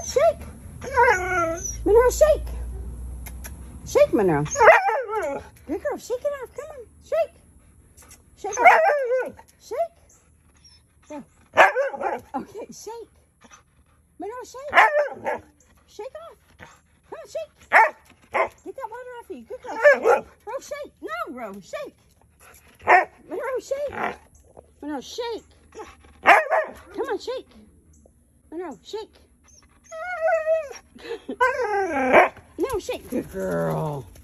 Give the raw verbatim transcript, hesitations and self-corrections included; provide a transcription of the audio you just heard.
shake. Monroe, shake. Shake, Monroe. Good girl, shake it off. Come on, shake. Shake it off. Shake. There. Okay, shake. Monroe, shake. Shake off. Come on, shake. Get that water off of you. Good girl. Monroe, shake. No, Monroe, shake. Monroe, shake. Monroe, shake. Come on, shake. Monroe, shake. No, shake. Good girl.